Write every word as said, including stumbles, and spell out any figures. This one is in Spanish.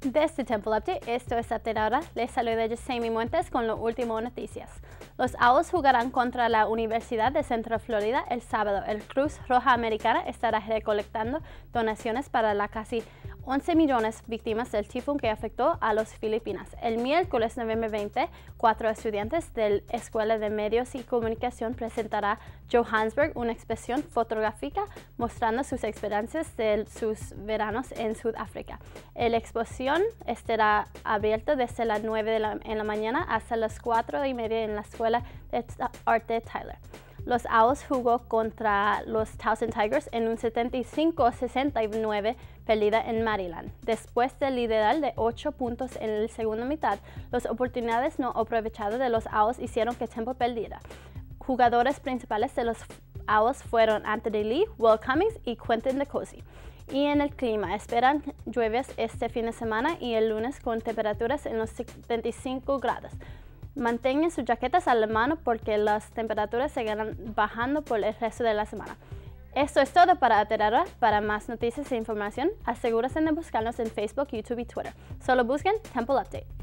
Desde Temple Update, esto es Update. Les saluda Yesenia Montes con lo último noticias. Los Owls jugarán contra la Universidad de Centro Florida el sábado. El Cruz Roja Americana estará recolectando donaciones para las casi once millones de víctimas del tifón que afectó a las Filipinas. El miércoles noviembre veinte, cuatro estudiantes de la Escuela de Medios y Comunicación presentará Johannesburg una exposición fotográfica mostrando sus experiencias de sus veranos en Sudáfrica. La exposición estará abierta desde las nueve de la, en la mañana hasta las cuatro y media en la Escuela de Arte de Tyler. Los Owls jugó contra los Towson Tigers en un setenta y cinco a sesenta y nueve perdida en Maryland. Después de liderar de ocho puntos en la segunda mitad, las oportunidades no aprovechadas de los Owls hicieron que Temple perdiera. Jugadores principales de los Owls fueron Anthony Lee, Will Cummings y Quentin DeCozy. Y en el clima, esperan lluvias este fin de semana y el lunes con temperaturas en los setenta y cinco grados. Mantengan sus jaquetas a la mano porque las temperaturas seguirán bajando por el resto de la semana. Esto es todo para Aterara. Para más noticias e información, asegúrense de buscarnos en Facebook, YouTube y Twitter. Solo busquen Temple Update.